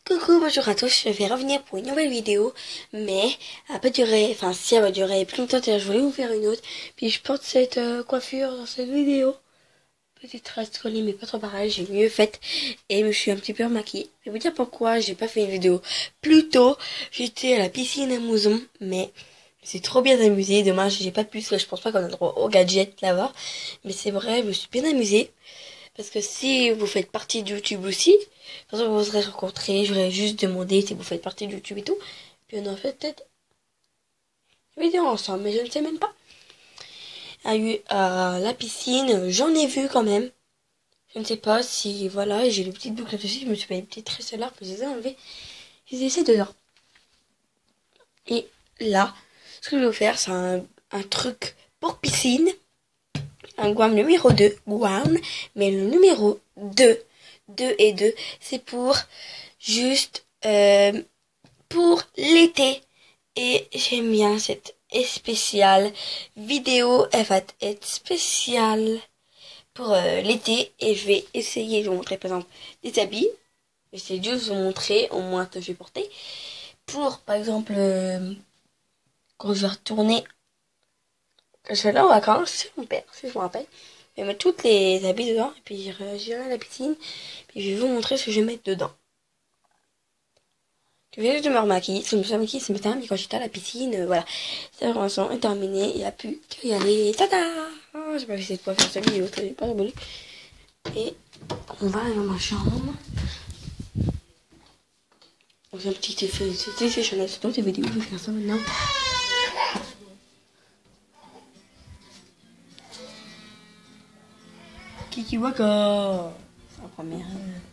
Coucou, bonjour à tous, je vais revenir pour une nouvelle vidéo, mais elle va pas durer, enfin si elle va durer plus longtemps, je voulais vous faire une autre, puis je porte cette coiffure dans cette vidéo, petite reste collée mais pas trop pareil, j'ai mieux faite, et je me suis un petit peu remaquillée. Je vais vous dire pourquoi j'ai pas fait une vidéo plus tôt, j'étais à la piscine à Mouzon, mais c'est trop bien amusé, dommage j'ai pas de plus, je pense pas qu'on a le droit aux gadgets là-bas, mais c'est vrai, je me suis bien amusée. Parce que si vous faites partie de YouTube aussi, par exemple, vous serez rencontrés, j'aurais juste demandé si vous faites partie de YouTube et tout. Puis on en fait peut-être une vidéo ensemble, mais je ne sais même pas. À la piscine, j'en ai vu quand même. Je ne sais pas si, voilà, j'ai les petites boucles aussi, je me suis fait des petites tresses là, puis je les ai enlevées. Je les ai laissées dedans. Et là, ce que je vais vous faire, c'est un truc pour piscine. Un Guam numéro 2, Guam, mais le numéro 2, 2 et 2, c'est pour juste pour l'été. Et j'aime bien cette spéciale vidéo, elle va être spéciale pour l'été. Et je vais essayer de vous montrer par exemple des habits. J'essaie juste de vous montrer au moins que je vais porter. Pour par exemple, quand je vais retourner, je vais aller en vacances, c'est mon père, si je me rappelle. Je vais mettre toutes les habits dedans, et puis j'irai à la piscine, puis je vais vous montrer ce que je vais mettre dedans. Je viens juste de me remaquiller, je me suis remaquillée ce matin, mais quand j'étais à la piscine, voilà. Cette formation est terminée, il n'y a plus qu'à y aller. Tada! Oh, j'ai pas essayé de pouvoir faire cette vidéo, j'ai pas rigolé. Et on va aller dans ma chambre. On fait un petit effet, c'est Chanel, c'est dans tes vidéos, je vais faire ça maintenant. Kiki Waka! C'est la première.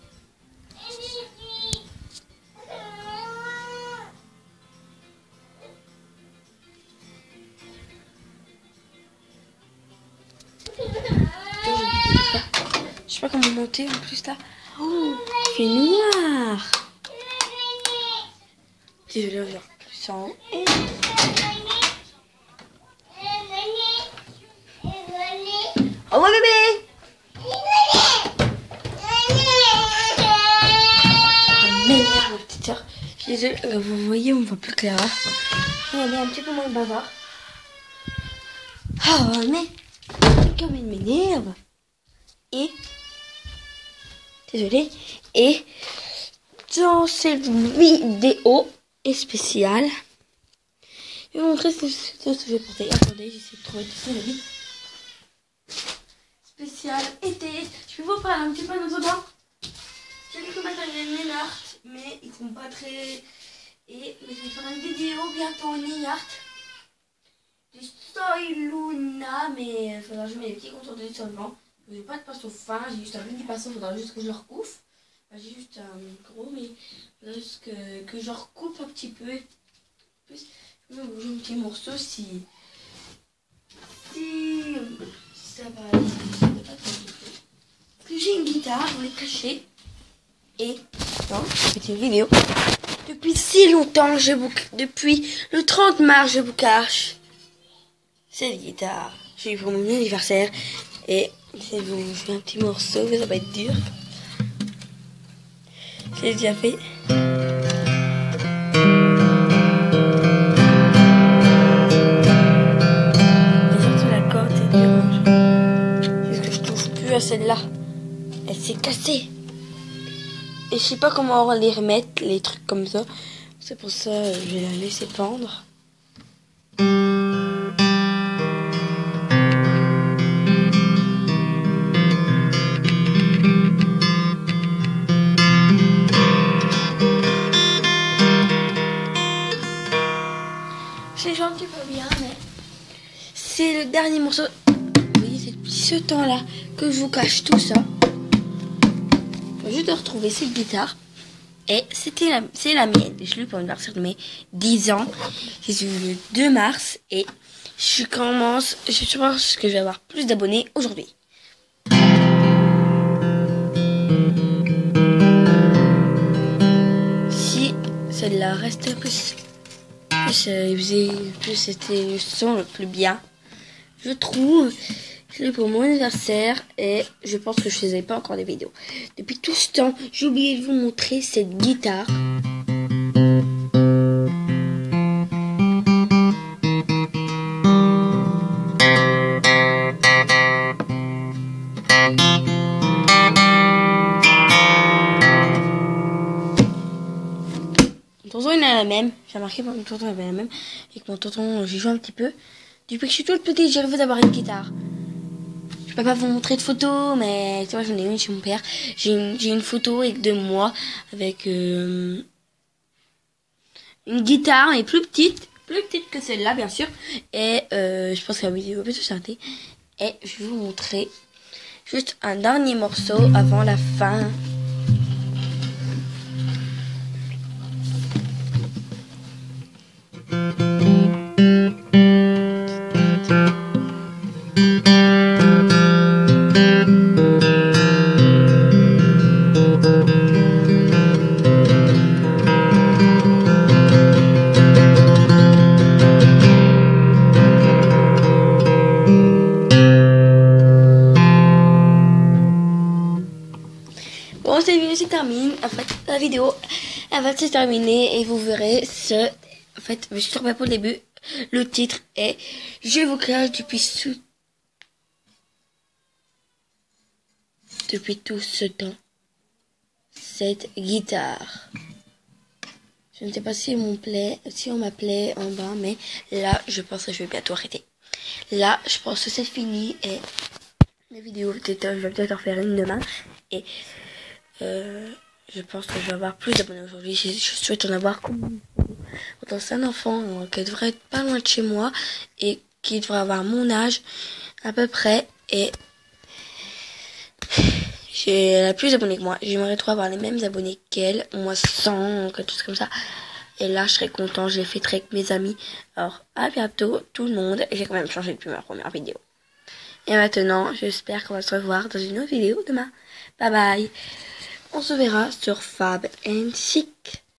Je sais pas comment monter en plus là. Oh, il fait noir. Si je vais vers plus en haut. Oh ouais bébé. Oh merde ma petite soeur. Je suis désolée, vous voyez on voit plus clair. On est un petit peu moins bavard. Oh mais comme il m'énerve. Et désolée. Et dans cette vidéo spéciale, je vais vous montrer ce que je vais porter. Attendez, j'essaie de trouver tout ça la vie. Spécial été. Je vais vous parler un petit peu de nos dents. J'ai quelques matériels Neyart, mais ils sont pas très. Et je vais faire une vidéo bientôt en Neyart. Du Soy Luna, mais il faudra que je mette des petits contours de seulement. Je n'ai pas de pinceau fin, j'ai juste un mini pinceau, il faudra juste que je le recoupe. Enfin, j'ai juste un gros, mais il faudra juste que je recoupe un petit peu. Plus, je vais bouger un petit morceau si ça va aller. Parce que j'ai une guitare, je vais cacher. Et dans cette petite vidéo, depuis si longtemps, depuis le 30 mars, je vous cache cette guitare. J'ai eu pour mon anniversaire. Et je vais vous jouer un petit morceau, mais ça va être dur. J'ai déjà fait. Et surtout la corde, c'est dur. Parce que je trouve plus à celle-là. Elle s'est cassée. Et je sais pas comment on va les remettre, les trucs comme ça. C'est pour ça je vais la laisser pendre. C'est un petit peu bien, mais c'est le dernier morceau. Vous voyez, c'est depuis ce temps-là que je vous cache tout ça. Je vais juste retrouver cette guitare. Et c'est la mienne. Je l'ai eu pour l'anniversaire de mes 10 ans. C'est le 2 mars. Et je pense que je vais avoir plus d'abonnés aujourd'hui. Si celle-là restait plus c'était le son le plus bien, je trouve. Je l'ai pour mon anniversaire et je pense que je faisais pas encore des vidéos. Depuis tout ce temps, j'ai oublié de vous montrer cette guitare. Mon tonton il a la même. J'ai remarqué que mon tonton avait la même. Et que mon tonton, j'ai joué un petit peu. Depuis que je suis toute petite, j'ai rêvé d'avoir une guitare. Je peux pas vous montrer de photos, mais tu vois, j'en ai une chez mon père. J'ai une photo de moi avec une guitare, mais plus petite que celle-là, bien sûr. Et je pense que la vidéo peut se s'arrêter. Et je vais vous montrer juste un dernier morceau avant la fin. Bon, cette vidéo se termine. En fait, la vidéo, elle va se terminer et vous verrez ce... En fait, je suis pas pour le début. Le titre est « Je vous cache depuis tout ce temps cette guitare. » Je ne sais pas si on m'appelait en bas, mais là, je pense que je vais bientôt arrêter. Là, je pense que c'est fini et la vidéo, je vais peut-être en faire une demain. Et je pense que je vais avoir plus d'abonnés aujourd'hui. Je souhaite en avoir comme c'est un enfant qui devrait être pas loin de chez moi et qui devrait avoir mon âge à peu près. Et elle a plus d'abonnés que moi. J'aimerais trop avoir les mêmes abonnés qu'elle, au moins 100, quelque chose comme ça. Et là, je serais content. Je l'ai fait très avec mes amis. Alors, à bientôt, tout le monde. J'ai quand même changé depuis ma première vidéo. Et maintenant, j'espère qu'on va se revoir dans une autre vidéo demain. Bye bye. On se verra sur Fab and Chic.